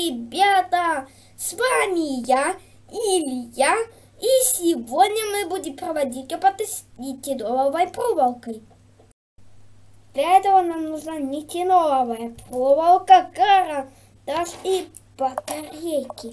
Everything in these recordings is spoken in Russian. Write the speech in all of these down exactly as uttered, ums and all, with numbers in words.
ребята! С вами я, Илья, и сегодня мы будем проводить опыты с нитиновой проволокой. Для этого нам нужна нитиновая проволока, карандаш и батарейки.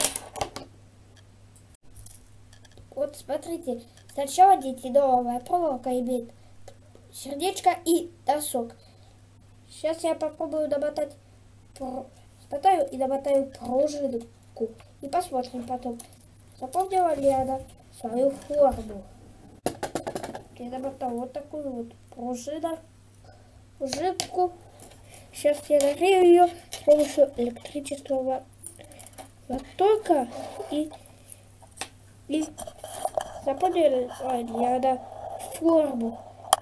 Вот смотрите, сначала нитиновая проволока имеет сердечко и носок. Сейчас я попробую домотать, смотаю и домотаю пружинку. И посмотрим потом, запомнила ли она свою форму. Я домотаю вот такую вот пружину, пружинку. Сейчас я нагрею ее с помощью электрического тока. И, и запомнила ли она форму.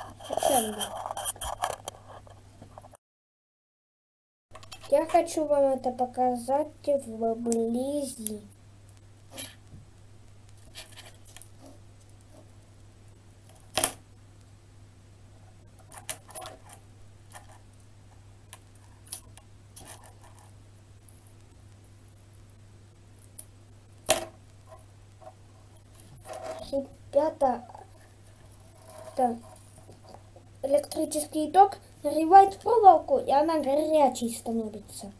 Я хочу вам это показать вблизи. Ребята, это электрический ток нагревает проволоку, и она горячей становится.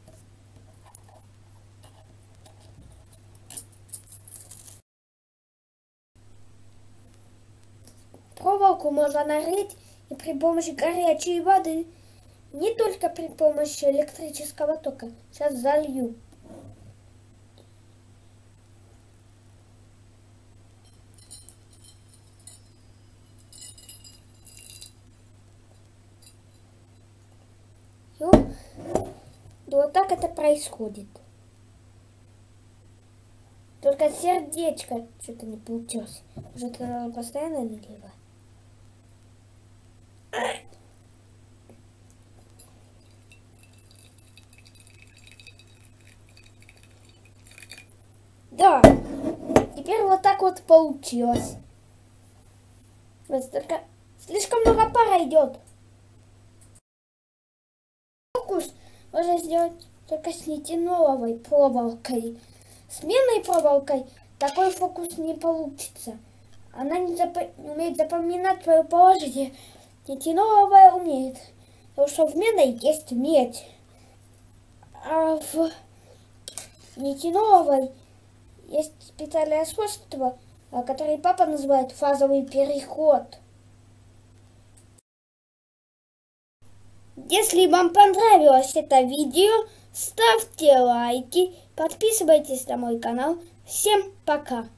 Проволоку можно нагреть и при помощи горячей воды, не только при помощи электрического тока. Сейчас залью. Вот так это происходит. Только сердечко что-то не получилось. Может, надо постоянно наливать? Да, теперь вот так вот получилось. Вот только слишком много пара идет. Фокус можно сделать только с нитиновой проволокой. С медной проволокой такой фокус не получится. Она не, зап... не умеет запоминать свое положение. Нитиновая умеет. Потому что в медной есть медь. А в нитиновой есть специальное свойство, которое папа называет фазовый переход. Если вам понравилось это видео, ставьте лайки, подписывайтесь на мой канал. Всем пока!